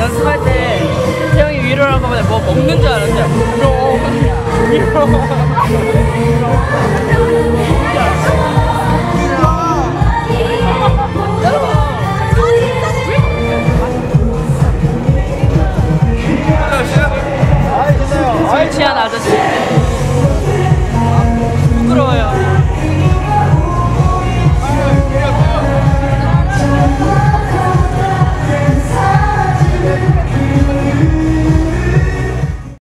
연습할 때 태영이 위로라고 하면 뭐 먹는 줄 알았냐? 위로. 술 취한 아저씨.